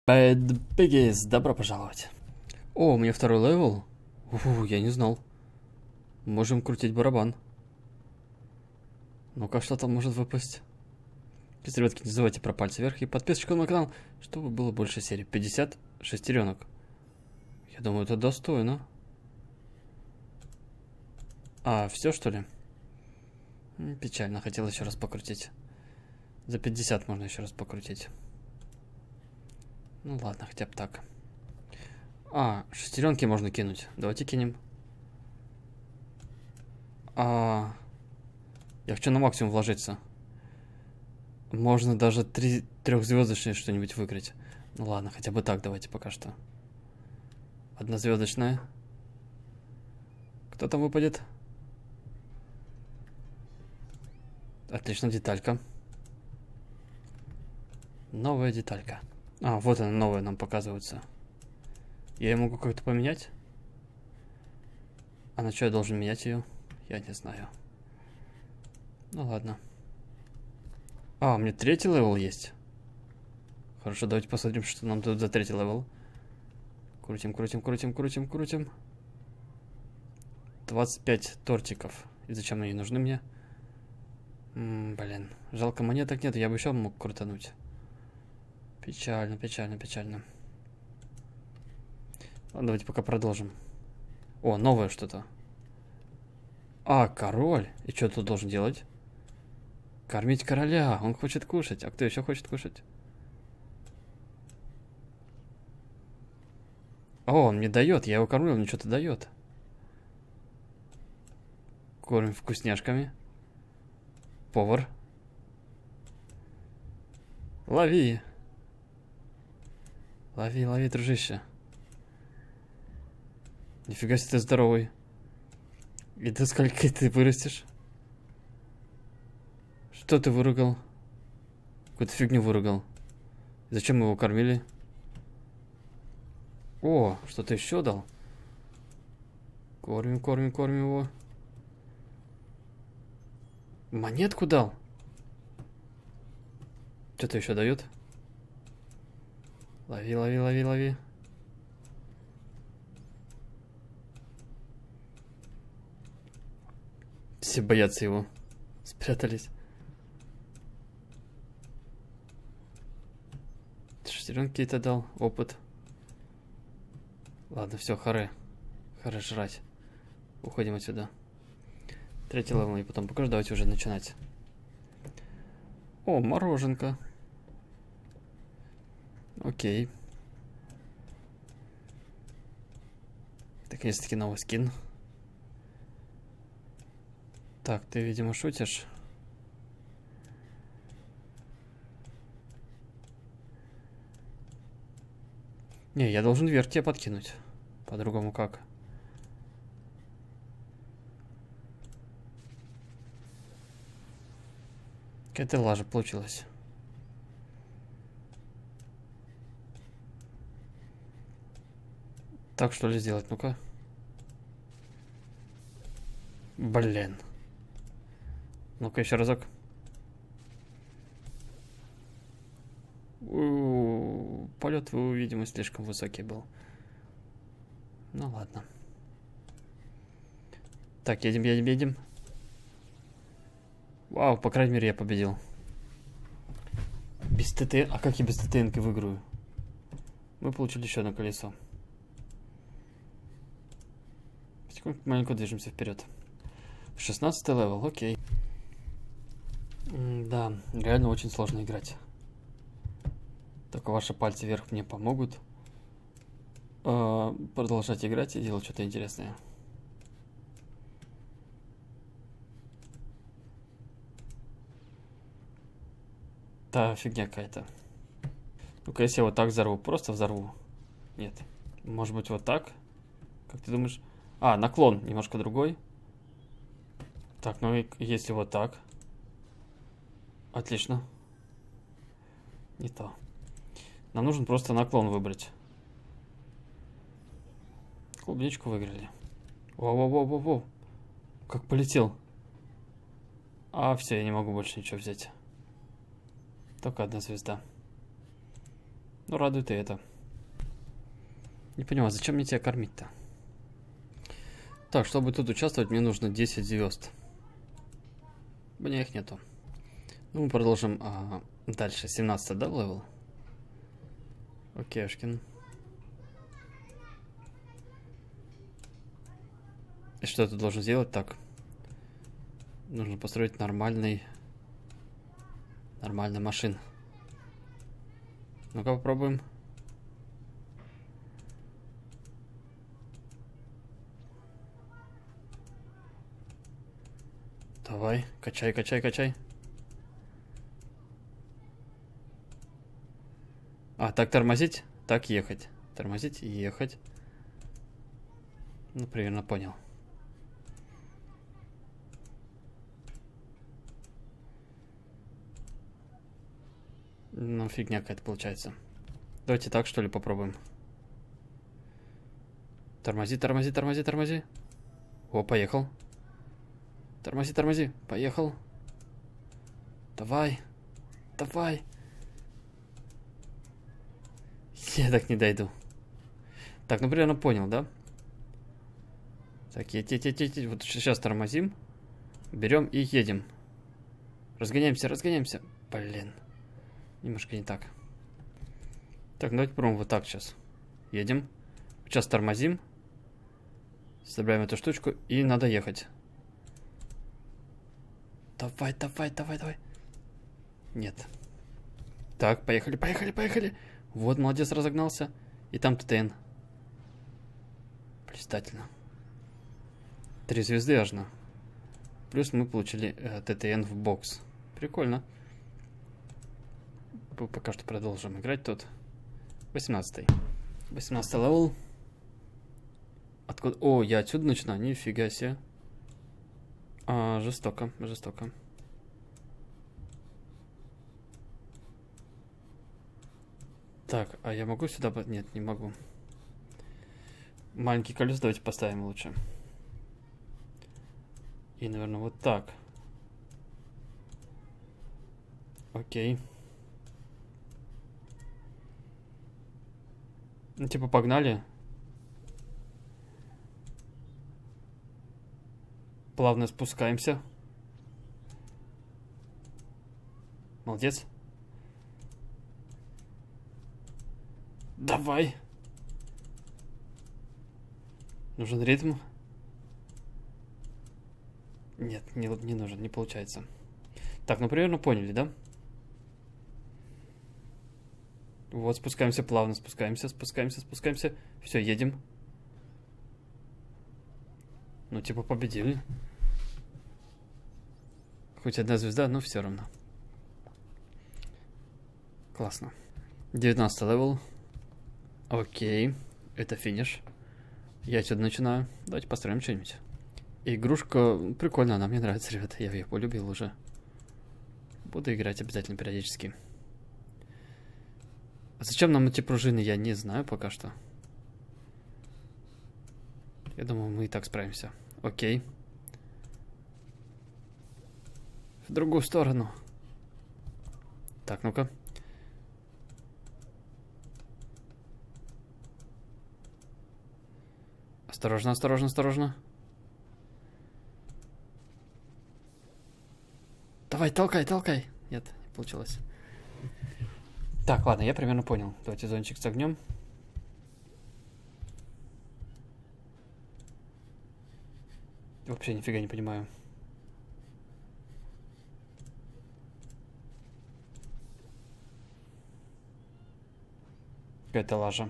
Bad Piggies, добро пожаловать. О, у меня второй левел? Я не знал. Можем крутить барабан. Ну-ка, что там может выпасть? Ребятки, не забывайте про пальцы вверх и подписочку на канал, чтобы было больше серий. 50 шестеренок. Я думаю, это достойно. А, все что ли? Печально, хотел еще раз покрутить. За 50 можно еще раз покрутить. Ну ладно, хотя бы так. А, шестеренки можно кинуть. Давайте кинем. Я хочу на максимум вложиться. Можно даже трехзвездочное что-нибудь выиграть. Ну ладно, хотя бы так давайте пока что. Однозвездочная. Кто там выпадет? Отлично, деталька. Новая деталька. А, вот она новая нам показывается. Я ее могу как-то поменять? А на что я должен менять ее? Я не знаю. Ну ладно. А, у меня третий левел есть. Хорошо, давайте посмотрим, что нам тут за третий левел. Крутим, крутим, крутим, крутим, крутим. 25 тортиков. И зачем они нужны мне? Блин, жалко монеток нет, я бы еще мог крутануть. Печально, печально, печально. Ладно, давайте пока продолжим. О, новое что-то. А, король. И что тут должен делать? Кормить короля. Он хочет кушать. А кто еще хочет кушать? О, он мне дает. Я его кормлю, он мне что-то дает. Кормим вкусняшками. Повар. Лови. Лови, лови, дружище. Нифига себе ты здоровый. И до скольки ты вырастешь? Что ты выругал? Какую-то фигню выругал. Зачем мы его кормили? О, что-то еще дал. Кормим, кормим, кормим его. Монетку дал. Что-то еще дает. Лови, лови, лови, лови. Все боятся его. Спрятались. Шестеренки какие-то дал. Опыт. Ладно, все, харе. Харе жрать. Уходим отсюда. Третий левел, и потом покажу. Давайте уже начинать. О, мороженка. Окей. Наконец-таки новый скин. Так, ты, видимо, шутишь. Не, я должен вверх тебя подкинуть. По-другому как? Какая-то лажа получилась. Так что ли сделать? Ну-ка. Блин. Ну-ка еще разок. Полет его, видимо, слишком высокий был. Ну ладно. Так, едем, едем, едем. Вау, по крайней мере, я победил. Без ТТ... А как я без ТТНки выиграю? Мы получили еще одно колесо. Потихоньку маленько движемся вперед. 16 левел, окей. Да, реально очень сложно играть. Только ваши пальцы вверх мне помогут продолжать играть и делать что-то интересное. Да, фигня какая-то. Ну-ка, если я вот так взорву, просто взорву. Нет. Может быть, вот так? Как ты думаешь? А, наклон немножко другой. Так, ну и если вот так. Отлично. Не то. Нам нужен просто наклон выбрать. Клубничку выиграли. Воу-воу-воу-воу-воу. Как полетел. А, все, я не могу больше ничего взять. Только одна звезда. Ну, радует и это. Не понимаю, зачем мне тебя кормить-то? Так, чтобы тут участвовать, мне нужно 10 звезд. У меня их нету. Ну, мы продолжим дальше. 17, да, левел? Окейшкин. И что ты должен сделать? Так. Нужно построить нормальный машин. Ну-ка попробуем. Давай, качай, качай, качай. А, так тормозить, так ехать. Тормозить и ехать. Ну, примерно понял. Ну, фигня какая-то получается. Давайте так, что ли, попробуем. Тормози, тормози, тормози, тормози. О, поехал. Тормози, тормози. Поехал. Давай. Давай. Я так не дойду. Так, ну примерно понял, да? Так, едь. Вот сейчас тормозим. Берем и едем. Разгоняемся, разгоняемся. Блин. Немножко не так. Так, давайте попробуем вот так сейчас. Едем. Сейчас тормозим. Собираем эту штучку и надо ехать. Давай, давай, давай, давай. Нет. Так, поехали, поехали, поехали. Вот, молодец, разогнался. И там ТТН. Блистательно. 3 звезды аж на. Плюс мы получили ТТН в бокс. Прикольно. Пока что продолжим играть тут. 18-й. 18-й левел. Откуда? О, я отсюда начинаю. Нифига себе. Жестоко, жестоко. Так, а я могу сюда... Нет, не могу. Маленький колесо давайте поставим лучше. И, наверное, вот так. Окей. Ну, типа, погнали. Плавно спускаемся. Молодец. Давай. Нужен ритм. Нет, не нужен, не получается. Так, ну примерно поняли, да? Вот, спускаемся плавно, спускаемся. Все, едем. Ну, типа, победили. Хоть одна звезда, но все равно. Классно. 19 левел. Окей. Это финиш. Я отсюда начинаю. Давайте построим что-нибудь. Игрушка прикольная, она мне нравится, ребята. Я ее полюбил уже. Буду играть обязательно периодически. А зачем нам эти пружины, я не знаю пока что. Я думаю, мы и так справимся. Окей. В другую сторону. Так, ну-ка. Осторожно, осторожно, осторожно. Давай, толкай, толкай. Нет, не получилось. Так, ладно, я примерно понял. Давайте зонтик с огнем. Вообще нифига не понимаю. Какая-то лажа.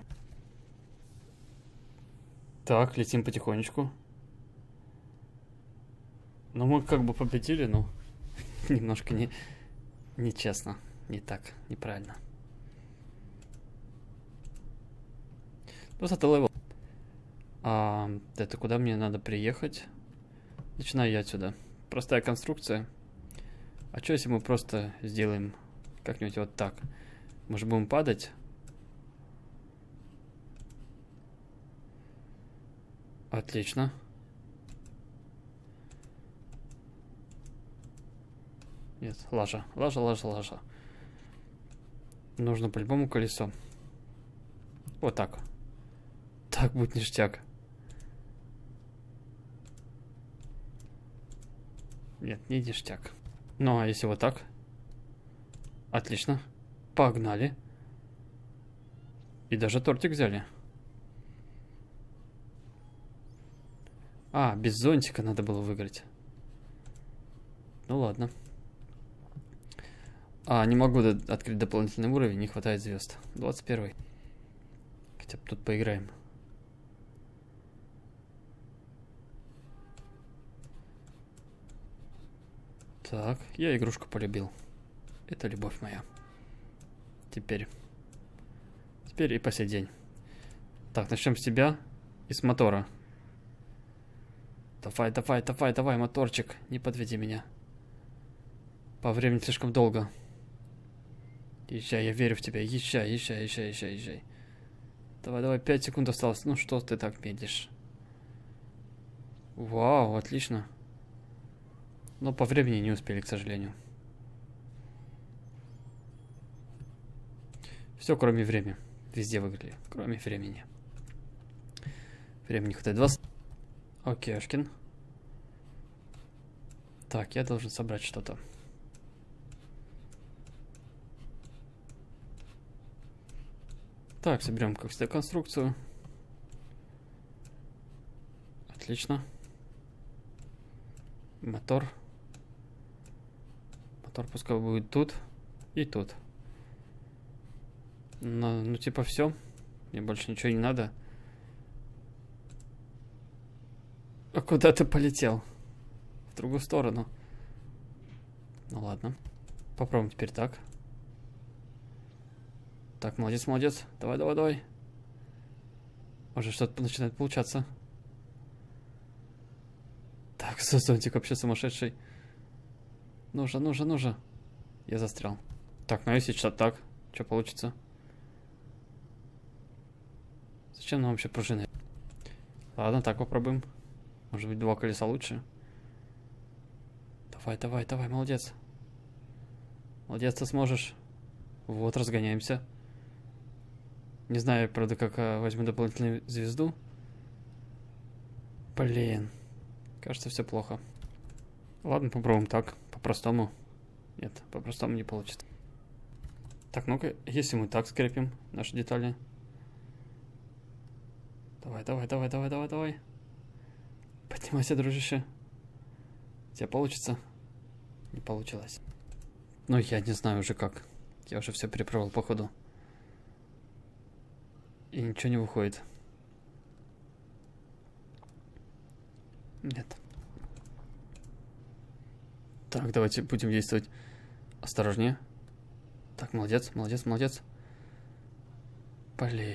Так, летим потихонечку. Ну, мы как бы победили, но немножко нечестно. Не так, неправильно. 20 левел. Это куда мне надо приехать? Начинаю я отсюда. Простая конструкция. А что если мы просто сделаем как-нибудь вот так? Мы же будем падать. Отлично. Нет, лажа. Лажа. Нужно по-любому колесо. Вот так. Так будет ништяк. Нет, не ништяк. Ну, а если вот так? Отлично. Погнали. И даже тортик взяли. А, без зонтика надо было выиграть. Ну ладно. А, не могу открыть дополнительный уровень, не хватает звезд. 21. Хотя бы тут поиграем. Так, я игрушку полюбил. Это любовь моя. Теперь и по сей день. Так, начнем с тебя и с мотора. Давай, давай, давай, давай, моторчик, не подведи меня. По времени слишком долго. Езжай, я верю в тебя. Езжай, езжай, езжай, езжай, езжай. Давай, давай, 5 секунд осталось. Ну что ты так медлишь? Вау, отлично. Но по времени не успели, к сожалению. Все, кроме времени. Везде выиграли, кроме времени. Времени хватает 20. Окейшкин. Так, я должен собрать что-то. Так, соберем как всегда конструкцию. Отлично. Мотор. Мотор пускай будет тут и тут. Ну типа все. Мне больше ничего не надо. А куда ты полетел? В другую сторону. Ну ладно. Попробуем теперь так. Так, молодец, молодец. Давай, давай, давай. Уже что-то начинает получаться. Так, зонтик вообще сумасшедший. Нужно, нужно, нужно. Я застрял. Так, ну если что так, что получится? Зачем нам вообще пружины? Ладно, так попробуем. Может быть, 2 колеса лучше. Давай, давай, давай, молодец. Молодец, ты сможешь. Вот, разгоняемся. Не знаю, правда, как возьму дополнительную звезду. Блин. Кажется, все плохо. Ладно, попробуем так, по-простому. Нет, по-простому не получится. Так, ну-ка, если мы так скрепим наши детали. Давай, давай, давай, давай, давай, давай. Поднимайся, дружище. У тебя получится? Не получилось. Ну, я не знаю уже как. Я уже все перепробовал по ходу. И ничего не выходит. Нет. Так, давайте будем действовать осторожнее. Так, молодец, молодец, молодец. Блин.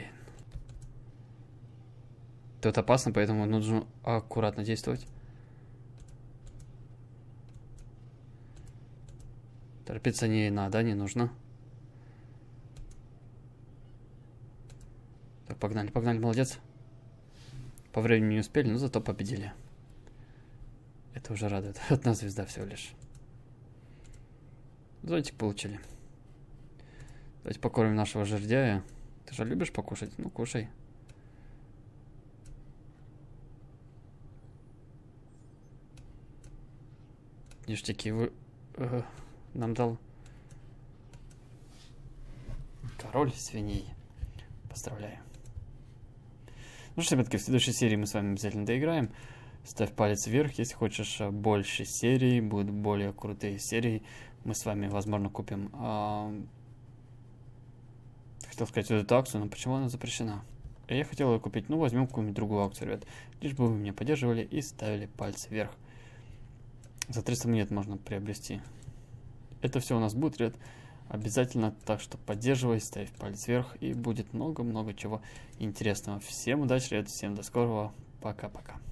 Тут опасно, поэтому нужно аккуратно действовать. Торопиться не надо, не нужно. Так, погнали, погнали, молодец. По времени не успели, но зато победили. Это уже радует. 1 звезда всего лишь. Зонтик получили. Давайте покормим нашего жердяя. Ты же любишь покушать? Ну, кушай. Ништяки нам дал король свиней. Поздравляю. Ну что, ребятки, в следующей серии мы с вами обязательно доиграем. Ставь палец вверх, если хочешь больше серий, будут более крутые серии. Мы с вами, возможно, купим... Хотел сказать эту акцию, но почему она запрещена? Я хотел ее купить, ну возьмем какую-нибудь другую акцию, ребят. Лишь бы вы меня поддерживали и ставили пальцы вверх. За 300 монет можно приобрести. Это все у нас будет, ребят. Обязательно, так что поддерживай, ставь палец вверх, и будет много-много чего интересного. Всем удачи, ребят, всем до скорого. Пока-пока.